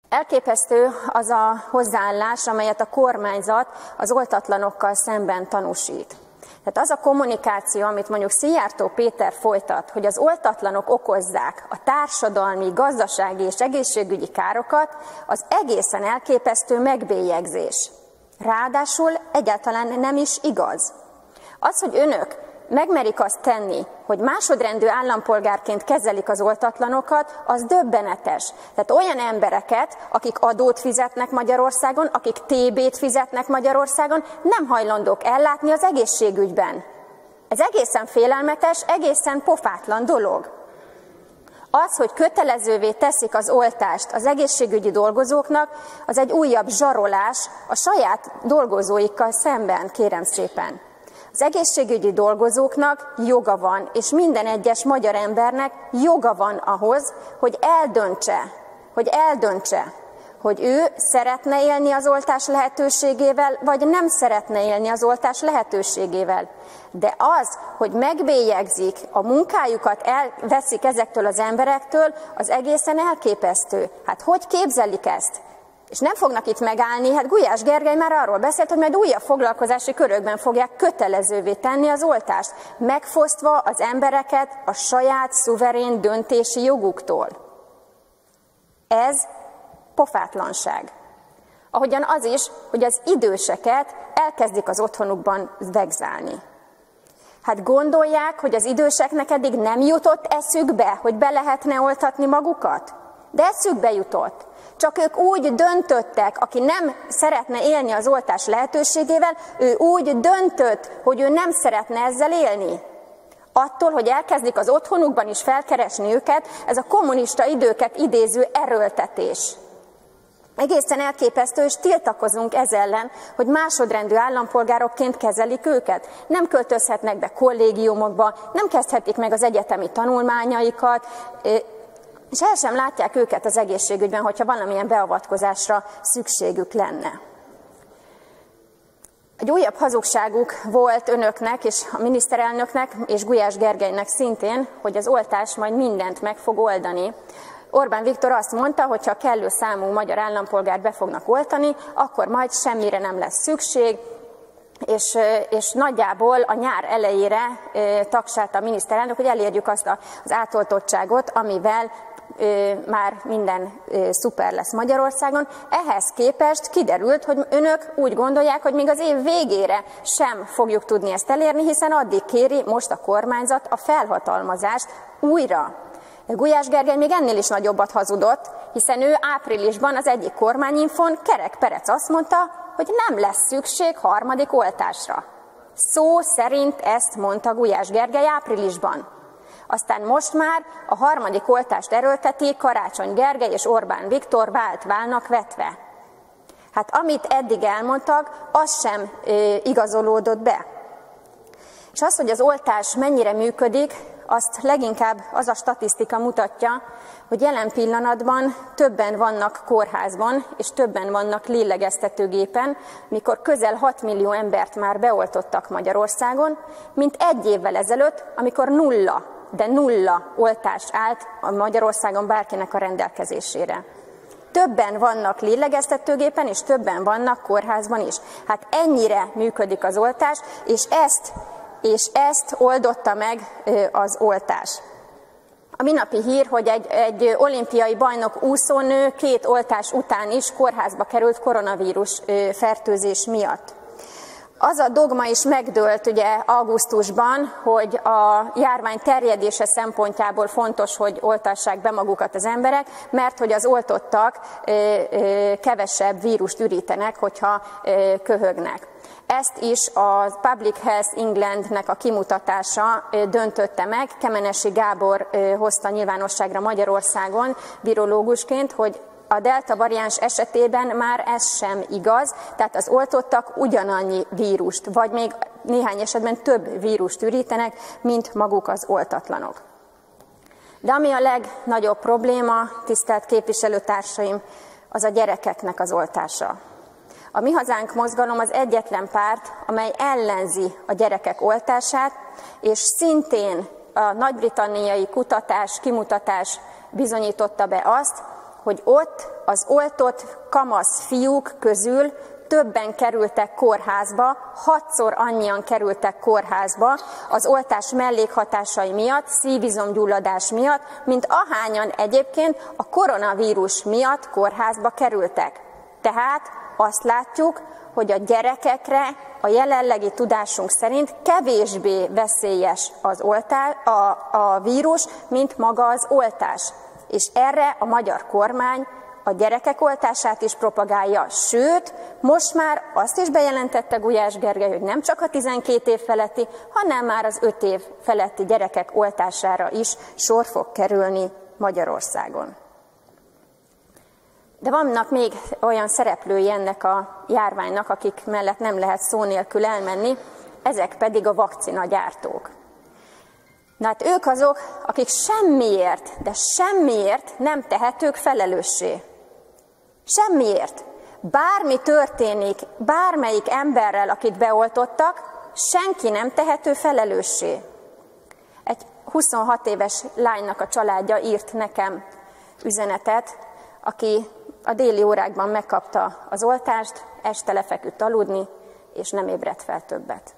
Elképesztő az a hozzáállás, amelyet a kormányzat az oltatlanokkal szemben tanúsít. Tehát az a kommunikáció, amit mondjuk Szijjártó Péter folytat, hogy az oltatlanok okozzák a társadalmi, gazdasági és egészségügyi károkat, az egészen elképesztő megbélyegzés. Ráadásul egyáltalán nem is igaz. Az, hogy önök megmerik azt tenni, hogy másodrendű állampolgárként kezelik az oltatlanokat, az döbbenetes. Tehát olyan embereket, akik adót fizetnek Magyarországon, akik TB-t fizetnek Magyarországon, nem hajlandók ellátni az egészségügyben. Ez egészen félelmetes, egészen pofátlan dolog. Az, hogy kötelezővé teszik az oltást az egészségügyi dolgozóknak, az egy újabb zsarolás a saját dolgozóikkal szemben, kérem szépen. Az egészségügyi dolgozóknak joga van, és minden egyes magyar embernek joga van ahhoz, hogy eldöntse, hogy ő szeretne élni az oltás lehetőségével, vagy nem szeretne élni az oltás lehetőségével. De az, hogy megbélyegzik, a munkájukat elveszik ezektől az emberektől, az egészen elképesztő. Hát hogy képzelik ezt? És nem fognak itt megállni, hát Gulyás Gergely már arról beszélt, hogy majd újabb foglalkozási körökben fogják kötelezővé tenni az oltást, megfosztva az embereket a saját szuverén döntési joguktól. Ez pofátlanság. Ahogyan az is, hogy az időseket elkezdik az otthonukban vegzálni. Hát gondolják, hogy az időseknek eddig nem jutott eszükbe, hogy be lehetne oltatni magukat? De eszükbe jutott. Csak ők úgy döntöttek, aki nem szeretne élni az oltás lehetőségével, ő úgy döntött, hogy ő nem szeretne ezzel élni. Attól, hogy elkezdik az otthonukban is felkeresni őket, ez a kommunista időket idéző erőltetés. Egészen elképesztő, és tiltakozunk ez ellen, hogy másodrendű állampolgárokként kezelik őket. Nem költözhetnek be kollégiumokba, nem kezdhetik meg az egyetemi tanulmányaikat, és el sem látják őket az egészségügyben, hogyha valamilyen beavatkozásra szükségük lenne. Egy újabb hazugságuk volt önöknek és a miniszterelnöknek és Gulyás Gergelynek szintén, hogy az oltás majd mindent meg fog oldani. Orbán Viktor azt mondta, hogy ha kellő számú magyar állampolgárt be fognak oltani, akkor majd semmire nem lesz szükség, és nagyjából a nyár elejére tagsálta a miniszterelnök, hogy elérjük azt az átoltottságot, amivel már minden szuper lesz Magyarországon. Ehhez képest kiderült, hogy önök úgy gondolják, hogy még az év végére sem fogjuk tudni ezt elérni, hiszen addig kéri most a kormányzat a felhatalmazást újra. Gulyás Gergely még ennél is nagyobbat hazudott, hiszen ő áprilisban az egyik kormányinfon Kerek Perec azt mondta, hogy nem lesz szükség harmadik oltásra. Szó szerint ezt mondta Gulyás Gergely áprilisban. Aztán most már a harmadik oltást erőlteti Karácsony Gergely és Orbán Viktor vált válnak vetve. Hát amit eddig elmondtak, az sem igazolódott be. És az, hogy az oltás mennyire működik, azt leginkább az a statisztika mutatja, hogy jelen pillanatban többen vannak kórházban, és többen vannak lélegeztetőgépen, mikor közel 6 millió embert már beoltottak Magyarországon, mint egy évvel ezelőtt, amikor nulla oltás állt a Magyarországon bárkinek a rendelkezésére. Többen vannak lélegeztetőgépen, és többen vannak kórházban is. Hát ennyire működik az oltás, és ezt oldotta meg az oltás. A minapi hír, hogy egy olimpiai bajnok úszónő 2 oltás után is kórházba került koronavírus fertőzés miatt. Az a dogma is megdőlt ugye augusztusban, hogy a járvány terjedése szempontjából fontos, hogy oltassák be magukat az emberek, mert hogy az oltottak kevesebb vírust ürítenek, hogyha köhögnek. Ezt is a Public Health Englandnek a kimutatása döntötte meg. Kemenesi Gábor hozta nyilvánosságra Magyarországon virológusként, hogy a delta variáns esetében már ez sem igaz, tehát az oltottak ugyanannyi vírust, vagy még néhány esetben több vírust ürítenek, mint maguk az oltatlanok. De ami a legnagyobb probléma, tisztelt képviselőtársaim, az a gyerekeknek az oltása. A Mi Hazánk mozgalom az egyetlen párt, amely ellenzi a gyerekek oltását, és szintén a nagy-britanniai kutatás, kimutatás bizonyította be azt, hogy ott az oltott kamasz fiúk közül többen kerültek kórházba, 6-szor annyian kerültek kórházba az oltás mellékhatásai miatt, szívizomgyulladás miatt, mint ahányan egyébként a koronavírus miatt kórházba kerültek. Tehát azt látjuk, hogy a gyerekekre a jelenlegi tudásunk szerint kevésbé veszélyes a vírus, mint maga az oltás. És erre a magyar kormány a gyerekek oltását is propagálja, sőt, most már azt is bejelentette Gulyás Gergely, hogy nem csak a 12 év feletti, hanem már az 5 év feletti gyerekek oltására is sor fog kerülni Magyarországon. De vannak még olyan szereplői ennek a járványnak, akik mellett nem lehet szó nélkül elmenni, ezek pedig a vakcinagyártók. Na hát ők azok, akik semmiért, de semmiért nem tehetők felelőssé. Semmiért. Bármi történik, bármelyik emberrel, akit beoltottak, senki nem tehető felelőssé. Egy 26 éves lánynak a családja írt nekem üzenetet, aki a déli órákban megkapta az oltást, este lefeküdt aludni, és nem ébredt fel többet.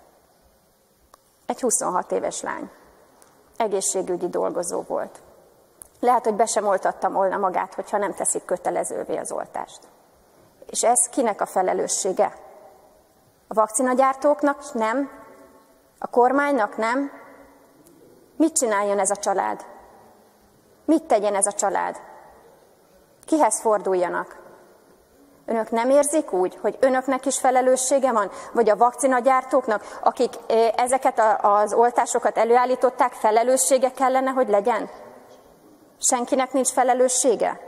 Egy 26 éves lány. Egészségügyi dolgozó volt. Lehet, hogy be sem oltatta volna magát, hogyha nem teszik kötelezővé az oltást. És ez kinek a felelőssége? A vakcinagyártóknak nem? A kormánynak nem? Mit csináljon ez a család? Mit tegyen ez a család? Kihez forduljanak? Önök nem érzik úgy, hogy önöknek is felelőssége van? Vagy a vakcinagyártóknak, akik ezeket az oltásokat előállították, felelőssége kellene, hogy legyen? Senkinek nincs felelőssége?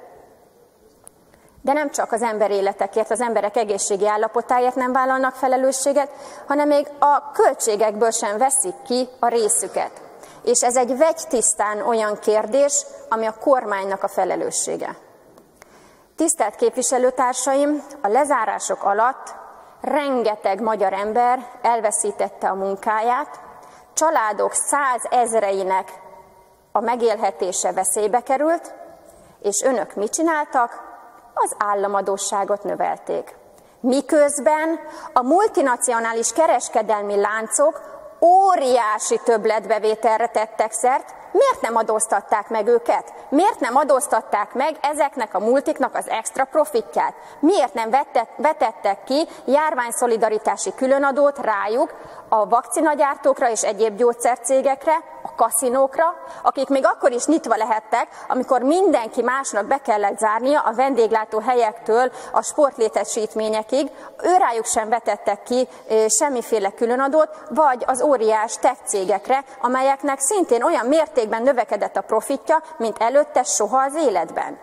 De nem csak az emberéletekért, az emberek egészségi állapotáért nem vállalnak felelősséget, hanem még a költségekből sem veszik ki a részüket. És ez egy vegytisztán olyan kérdés, ami a kormánynak a felelőssége. Tisztelt képviselőtársaim, a lezárások alatt rengeteg magyar ember elveszítette a munkáját, családok 100 000-einek a megélhetése veszélybe került, és önök mit csináltak? Az államadósságot növelték. Miközben a multinacionális kereskedelmi láncok óriási többletbevételre tettek szert, miért nem adóztatták meg őket? Miért nem adóztatták meg ezeknek a multiknak az extra profitját? Miért nem vetettek ki járványszolidaritási különadót rájuk, a vakcinagyártókra és egyéb gyógyszercégekre, a kaszinókra, akik még akkor is nyitva lehettek, amikor mindenki másnak be kellett zárnia a vendéglátó helyektől a sportlétesítményekig, őrájuk sem vetettek ki semmiféle különadót, vagy az óriás tech cégekre, amelyeknek szintén olyan mértékben növekedett a profitja, mint előtte soha az életben.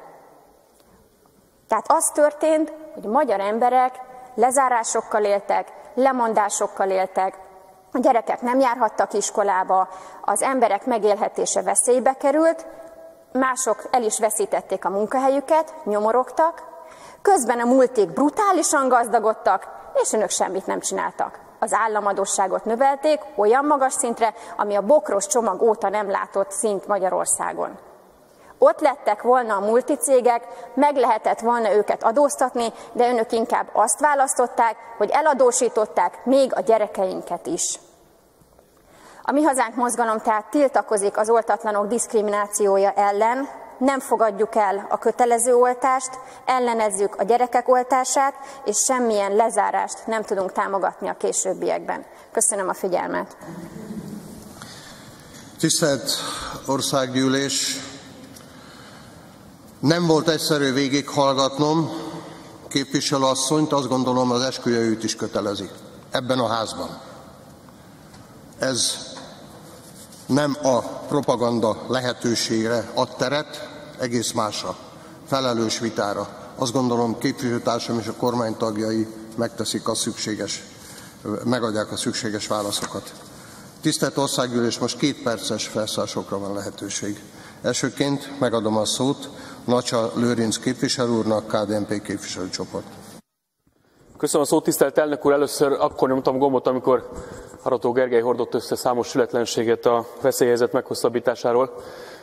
Tehát az történt, hogy a magyar emberek lezárásokkal éltek, lemondásokkal éltek, a gyerekek nem járhattak iskolába, az emberek megélhetése veszélybe került, mások el is veszítették a munkahelyüket, nyomorogtak, közben a multik brutálisan gazdagodtak, és önök semmit nem csináltak. Az államadósságot növelték olyan magas szintre, ami a bokros csomag óta nem látott szint Magyarországon. Ott lettek volna a multicégek, meg lehetett volna őket adóztatni, de önök inkább azt választották, hogy eladósították még a gyerekeinket is. A Mi Hazánk mozgalom tehát tiltakozik az oltatlanok diszkriminációja ellen, nem fogadjuk el a kötelező oltást, ellenezzük a gyerekek oltását, és semmilyen lezárást nem tudunk támogatni a későbbiekben. Köszönöm a figyelmet. Tisztelt Országgyűlés! Nem volt egyszerű végighallgatnom képviselőasszonyt, azt gondolom az esküje őt is kötelezi ebben a házban. Ez nem a propaganda lehetőségre ad teret, egész másra, felelős vitára. Azt gondolom képviselőtársam és a kormány tagjai megteszik a szükséges, megadják a szükséges válaszokat. Tisztelt Országgyűlés, most 2 perces felszólalásokra van lehetőség. Elsőként megadom a szót Nacsa Lőrinc képviselő úrnak, KDNP képviselőcsoport. Köszönöm a szót, tisztelt elnök úr! Először akkor nyomtam gombot, amikor Arató Gergely hordott össze számos sületlenséget a veszélyhelyzet meghosszabbításáról.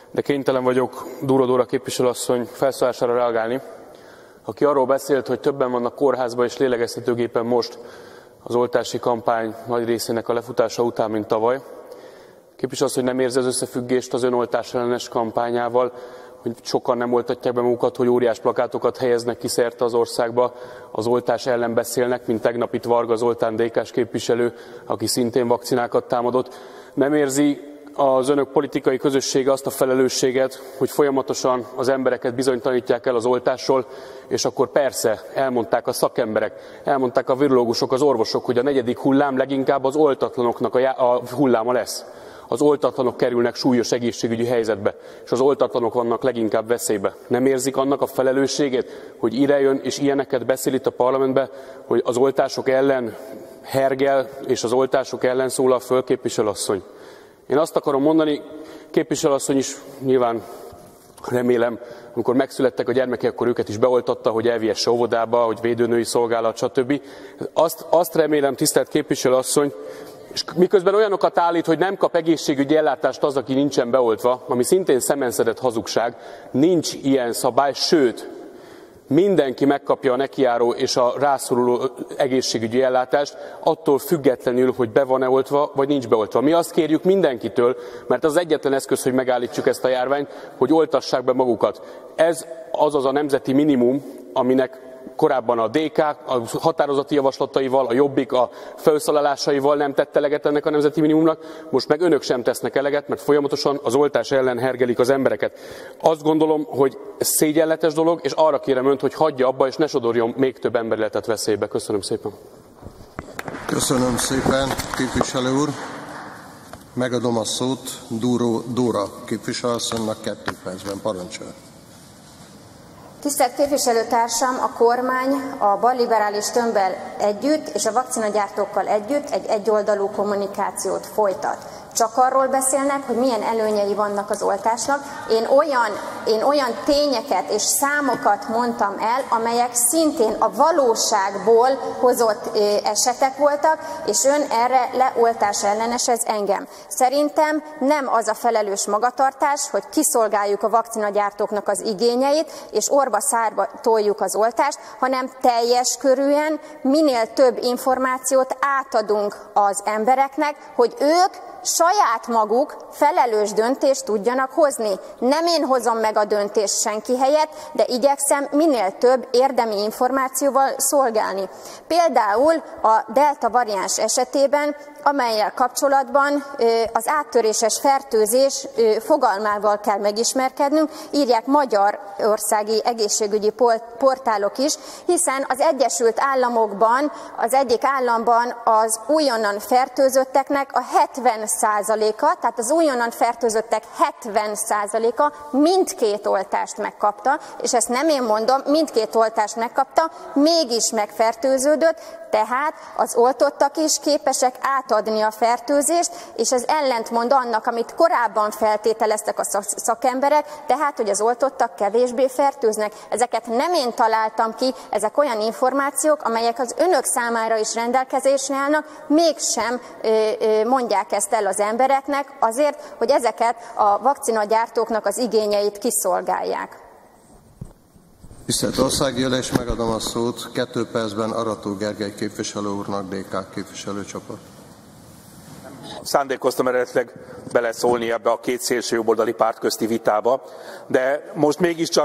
de kénytelen vagyok Dúró Dóra képviselőasszony felszólására reagálni, aki arról beszélt, hogy többen vannak kórházban és lélegeztetőgépen most az oltási kampány nagy részének a lefutása után, mint tavaly. Képviselőasszony nem érzi az összefüggést az önoltás ellenes kampányával, hogy sokan nem oltatják be magukat, hogy óriás plakátokat helyeznek ki szerte az országba, az oltás ellen beszélnek, mint tegnap itt Varga Zoltán DK-s képviselő, aki szintén vakcinákat támadott. Nem érzi az önök politikai közössége azt a felelősséget, hogy folyamatosan az embereket bizonytalanítják el az oltásról, és akkor persze elmondták a szakemberek, elmondták a virológusok, az orvosok, hogy a 4. hullám leginkább az oltatlanoknak a hulláma lesz. Az oltatlanok kerülnek súlyos egészségügyi helyzetbe, és az oltatlanok vannak leginkább veszélybe. Nem érzik annak a felelősségét, hogy ide jön és ilyeneket beszél itt a parlamentben, hogy az oltások ellen hergel, és az oltások ellen szólal föl képviselőasszony? Én azt akarom mondani, képviselőasszony is nyilván remélem, amikor megszülettek a gyermekek, akkor őket is beoltatta, hogy elvihesse óvodába, hogy védőnői szolgálat, stb. Azt remélem, tisztelt képviselőasszony, és miközben olyanokat állít, hogy nem kap egészségügyi ellátást az, aki nincsen beoltva, ami szintén szemenszedett hazugság, nincs ilyen szabály, sőt, mindenki megkapja a nekijáró és a rászoruló egészségügyi ellátást, attól függetlenül, hogy be van-e oltva, vagy nincs beoltva. Mi azt kérjük mindenkitől, mert az egyetlen eszköz, hogy megállítsuk ezt a járványt, hogy oltassák be magukat. Ez az a nemzeti minimum, aminek korábban a DK a határozati javaslataival, a Jobbik a felszólalásaival nem tett eleget ennek a nemzeti minimumnak, most meg önök sem tesznek eleget, mert folyamatosan az oltás ellen hergelik az embereket. Azt gondolom, hogy ez szégyenletes dolog, és arra kérem önt, hogy hagyja abba, és ne sodorjon még több emberéletet veszélybe. Köszönöm szépen. Köszönöm szépen, képviselő úr. Megadom a szót Dúró Dóra képviselőasszonynak 2 percben. Parancsolja. Tisztelt képviselőtársam, a kormány a balliberális tömbbel együtt és a vakcinagyártókkal együtt egy egyoldalú kommunikációt folytat. Csak arról beszélnek, hogy milyen előnyei vannak az oltásnak. Én olyan tényeket és számokat mondtam el, amelyek szintén a valóságból hozott esetek voltak, és ön erre leoltás ellenesez engem. Szerintem nem az a felelős magatartás, hogy kiszolgáljuk a vakcinagyártóknak az igényeit, és orba szárba toljuk az oltást, hanem teljes körűen minél több információt átadunk az embereknek, hogy ők saját maguk felelős döntést tudjanak hozni. Nem én hozom meg a döntést senki helyett, de igyekszem minél több érdemi információval szolgálni. Például a delta variáns esetében, amellyel kapcsolatban az áttöréses fertőzés fogalmával kell megismerkednünk, írják magyarországi egészségügyi portálok is, hiszen az Egyesült Államokban, az egyik államban az újonnan fertőzötteknek a 70%-a, tehát az újonnan fertőzöttek 70%-a mindkét oltást megkapta, és ezt nem én mondom, mindkét oltást megkapta, mégis megfertőződött, tehát az oltottak is képesek átadni a fertőzést, és ez ellentmond annak, amit korábban feltételeztek a szakemberek, tehát, hogy az oltottak kevésbé fertőznek. Ezeket nem én találtam ki, ezek olyan információk, amelyek az önök számára is rendelkezésre állnak, mégsem mondják ezt el az embereknek azért, hogy ezeket a vakcinagyártóknak az igényeit kiszolgálják. Tisztelt Országgyűlés, megadom a szót 2 percben Arató Gergely képviselő úrnak, DK képviselőcsoport. Szándékoztam eredetileg beleszólni ebbe a két szélső jobboldali párt közti vitába, de most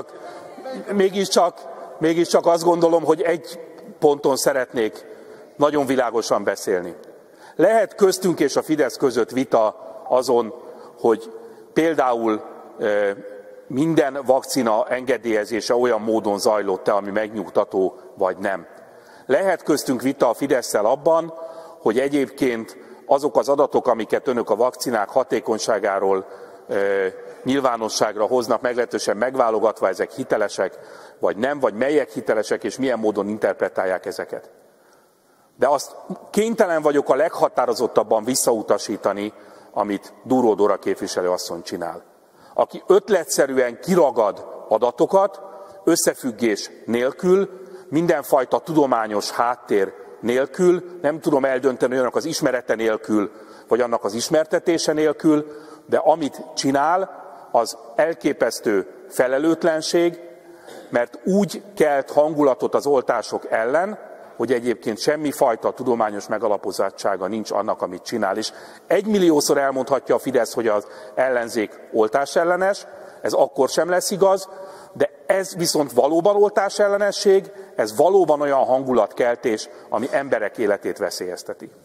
mégiscsak azt gondolom, hogy egy ponton szeretnék nagyon világosan beszélni. Lehet köztünk és a Fidesz között vita azon, hogy például minden vakcina engedélyezése olyan módon zajlott-e, ami megnyugtató, vagy nem. Lehet köztünk vita a Fidesszel abban, hogy egyébként azok az adatok, amiket önök a vakcinák hatékonyságáról nyilvánosságra hoznak, meglehetősen megválogatva, ezek hitelesek, vagy nem, vagy melyek hitelesek, és milyen módon interpretálják ezeket. De azt kénytelen vagyok a leghatározottabban visszautasítani, amit Dúró Dóra képviselőasszony csinál. Aki ötletszerűen kiragad adatokat, összefüggés nélkül, mindenfajta tudományos háttér nélkül, nem tudom eldönteni annak az ismerete nélkül, vagy annak az ismertetése nélkül, de amit csinál, az elképesztő felelőtlenség, mert úgy kelt hangulatot az oltások ellen, hogy egyébként semmifajta tudományos megalapozottsága nincs annak, amit csinál. És 1 milliószor elmondhatja a Fidesz, hogy az ellenzék oltásellenes, ez akkor sem lesz igaz, de ez viszont valóban oltásellenesség, ez valóban olyan hangulatkeltés, ami emberek életét veszélyezteti.